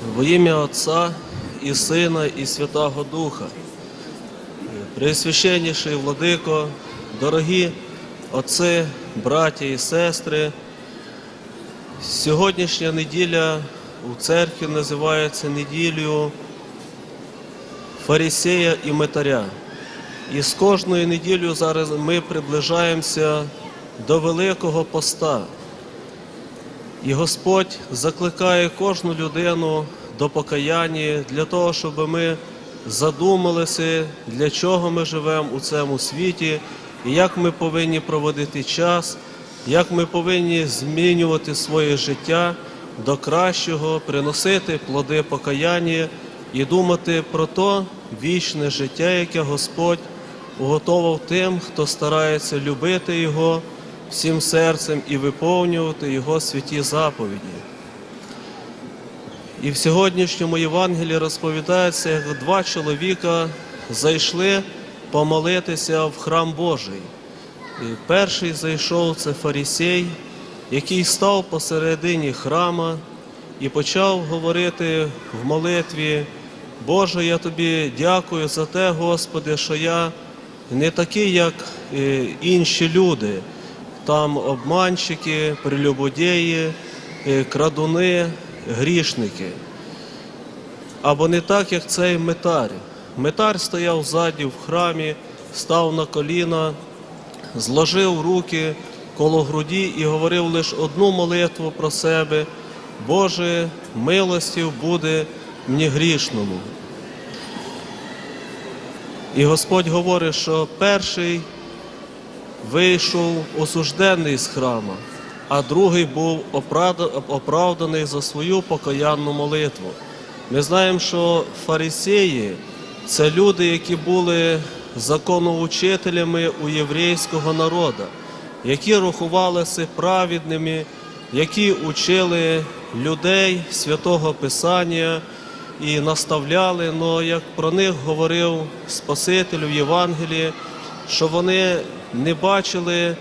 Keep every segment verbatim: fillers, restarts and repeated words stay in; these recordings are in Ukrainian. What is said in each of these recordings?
Во ім'я Отця і Сина, і Святого Духа. Преосвященніший Владико, дорогі отці, браті і сестри, сьогоднішня неділя у церкві називається неділею Фарисея і Митаря. І з кожною неділею зараз ми приближаємося до Великого Поста. І Господь закликає кожну людину до покаяння для того, щоб ми задумалися, для чого ми живемо у цьому світі, і як ми повинні проводити час, як ми повинні змінювати своє життя до кращого, приносити плоди покаяння і думати про то вічне життя, яке Господь уготовав тим, хто старається любити Його всім серцем і виповнювати Його святі заповіді. І в сьогоднішньому Євангелії розповідається, як два чоловіка зайшли помолитися в храм Божий. І перший зайшов – це фарисей, який став посередині храма і почав говорити в молитві: «Боже, я Тобі дякую за те, Господи, що я не такий, як інші люди, там обманщики, прелюбодії, крадуни, грішники. Або не так, як цей Митар. Митар стояв ззаді в храмі, став на коліна, зложив руки коло груді і говорив лише одну молитву про себе: «Боже, милостив буде мені грішному». І Господь говорить, що перший вийшов осуждений з храма, а другий був оправданий за свою покаянну молитву. Ми знаємо, що фарисеї – це люди, які були законоучителями у єврейського народу, які рахувалися праведними, які учили людей Святого Писання і наставляли, але як про них говорив Спаситель в Євангелії, що вони не бачили,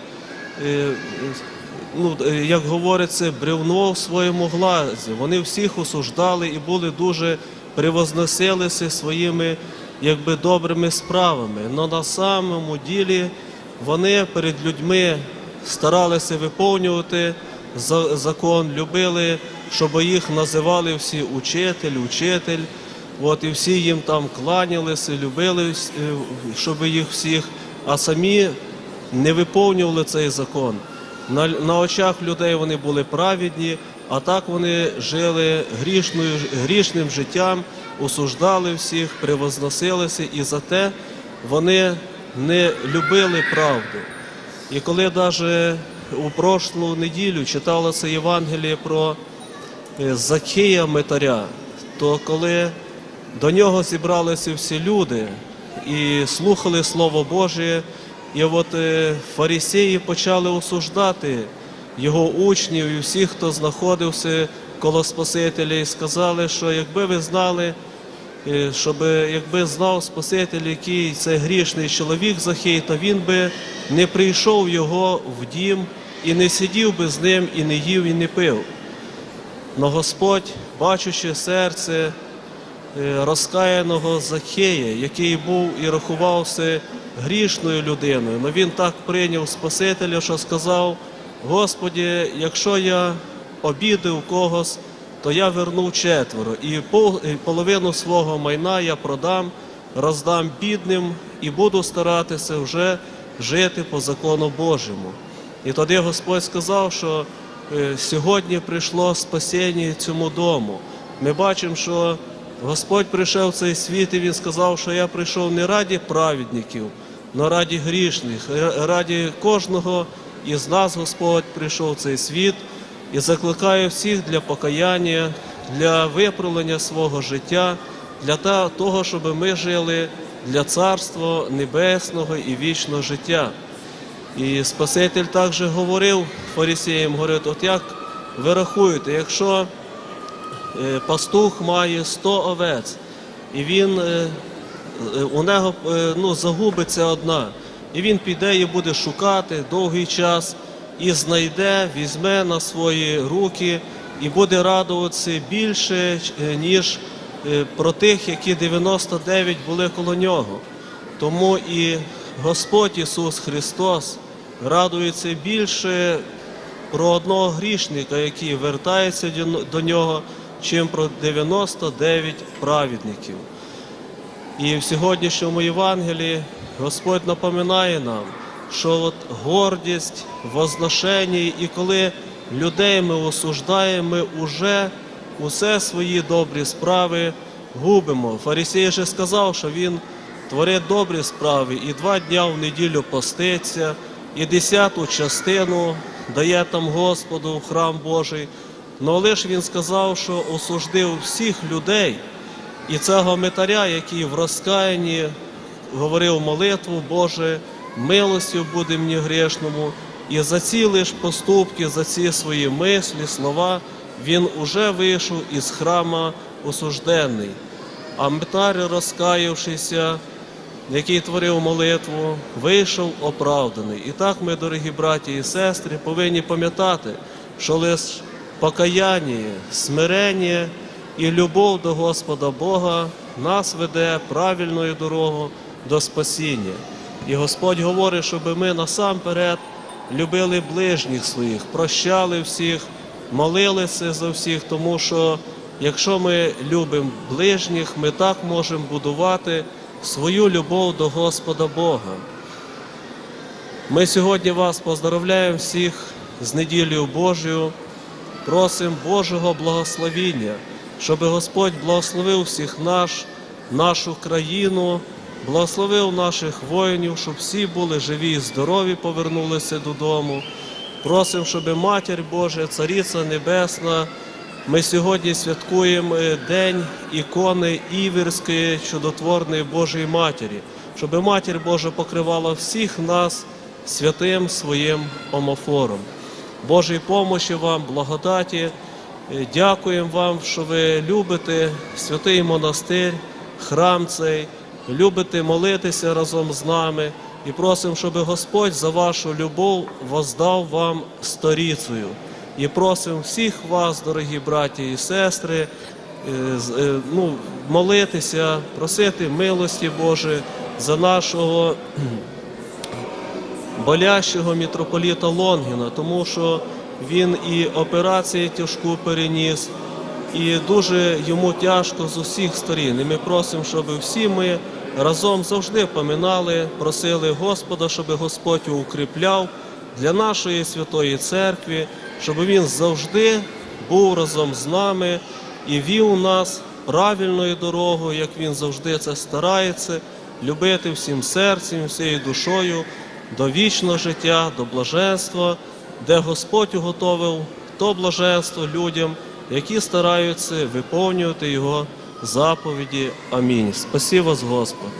ну, як говориться, бревно в своєму глазі. Вони всіх осуждали і були дуже превозносилися своїми якби добрими справами. Але на самому ділі вони перед людьми старалися виповнювати закон, любили, щоб їх називали всі учитель, учитель, от, і всі їм там кланялися, любили, щоб їх всіх, а самі не виповнювали цей закон. На, на очах людей вони були праведні, а так вони жили грішною, грішним життям, осуждали всіх, превозносилися, і за те вони не любили правду. І коли навіть у прошлу неділю читалося Євангеліє про Закхея Митаря, то коли до нього зібралися всі люди і слухали Слово Боже, і от фарисеї почали осуждати його учнів і всіх, хто знаходився коло Спасителя, і сказали, що якби ви знали, щоб якби знав Спаситель, який це грішний чоловік Закхей, то він би не прийшов його в дім і не сидів би з ним, і не їв, і не пив. Но Господь, бачучи серце розкаяного Закхея, який був і рахувався грішною людиною, але він так прийняв Спасителя, що сказав: «Господи, якщо я обідав когось, то я верну четверо, і половину свого майна я продам, роздам бідним і буду старатися вже жити по закону Божому». І тоді Господь сказав, що сьогодні прийшло спасіння цьому дому. Ми бачимо, що Господь прийшов в цей світ, і Він сказав, що я прийшов не раді праведників, але раді грішних, раді кожного із нас Господь прийшов в цей світ і закликає всіх для покаяння, для виправлення свого життя, для того, щоб ми жили для Царства Небесного і вічного життя. І Спаситель також говорив фарисеям, говорить: от як ви рахуєте, якщо пастух має сто овець, і він, у нього ну, загубиться одна, і він піде і буде шукати довгий час, і знайде, візьме на свої руки і буде радуватися більше, ніж про тих, які дев'яносто дев'ять були коло нього. Тому і Господь Ісус Христос радується більше про одного грішника, який вертається до Нього, чим про дев'яносто дев'ять праведників. І в сьогоднішньому Євангелії Господь напоминає нам, що от гордість, возношення, і коли людей ми осуждаємо, ми вже усе свої добрі справи губимо. Фарисей же сказав, що він творить добрі справи, і два дня в неділю поститься, і десяту частину дає там Господу в храм Божий. Но лише він сказав, що осуждив всіх людей, і цього митаря, який в розкаянні говорив молитву: Боже, милостю буде мені грішному. І за ці лиш поступки, за ці свої мислі, слова, він уже вийшов із храма осуждений. А митар, розкаявшися, який творив молитву, вийшов оправданий. І так ми, дорогі браті і сестри, повинні пам'ятати, що лише покаяння, смирення і любов до Господа Бога нас веде правильною дорогою до спасіння. І Господь говорить, щоб ми насамперед любили ближніх своїх, прощали всіх, молилися за всіх, тому що якщо ми любимо ближніх, ми так можемо будувати свою любов до Господа Бога. Ми сьогодні вас поздравляємо всіх з неділею Божою, просимо Божого благословіння, щоб Господь благословив всіх наш, нашу країну, благословив наших воїнів, щоб всі були живі і здорові, повернулися додому. Просимо, щоб Матір Божа, Цариця Небесна, ми сьогодні святкуємо День ікони Іверської Чудотворної Божої Матері, щоб Матір Божа покривала всіх нас святим своїм омофором. Божої помощі вам, благодаті. Дякуємо вам, що ви любите святий монастир, храм цей, любите молитися разом з нами. І просимо, щоб Господь за вашу любов воздав вам сторицею. І просимо всіх вас, дорогі браті і сестри, ну, молитися, просити милості Божої за нашого болящого митрополіта Лонгіна, тому що він і операцію тяжку переніс, і дуже йому тяжко з усіх сторін. І ми просимо, щоб всі ми разом завжди пам'ятали, просили Господа, щоб Господь його укріпляв для нашої Святої Церкви, щоб Він завжди був разом з нами і вів нас правильною дорогою, як Він завжди це старається, любити всім серцем, всією душою, до вічного життя, до блаженства, де Господь уготовив то блаженство людям, які стараються виконувати Його заповіді. Амінь. Спасибо вас, Господь.